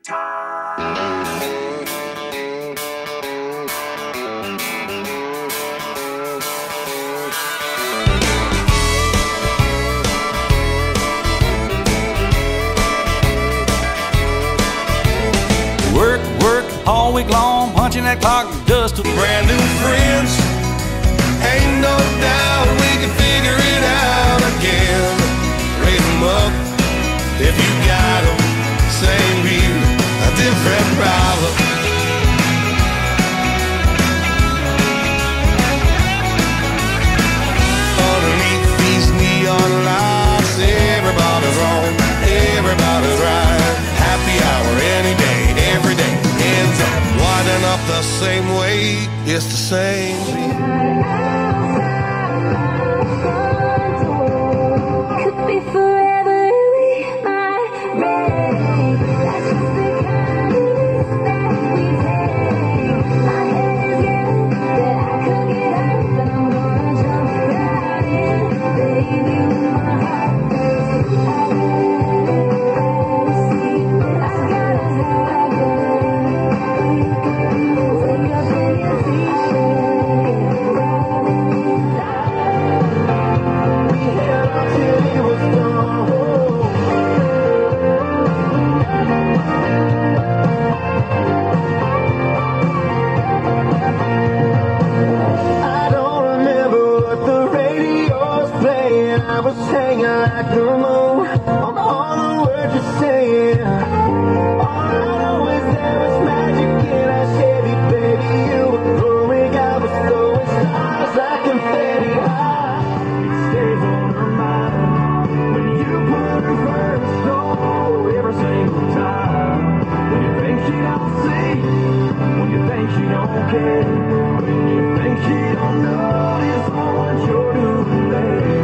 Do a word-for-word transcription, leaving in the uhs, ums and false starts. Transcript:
Work, work all week long, punching that clock dust with brand new friends. Ain't no doubt we can figure it out again. Raise 'em up if you got 'em. Same beat, a different problem. Underneath these neon lights, everybody's wrong, everybody's right. Happy hour any day, every day ends up winding up the same way. It's the same beat. Could be forever we might break. That's just the kind of risk that we take. My head is getting that I could get hurt, but I'm gonna jump right in. Baby, with my heart first, I really see I got a tiger. Wake up in your t-shirt. We held on till he was gone. I don't remember what the radio's playing. I was hanging like the moon on all the words you're saying. All I know is there was magic in that Chevy, baby. You were throwing, I was throwing stars like confetti. Ah, it stays on her mind when you put her first. Oh, every single time. When you think she don't see, when you think she don't care, when you think she don't notice what you're doing there.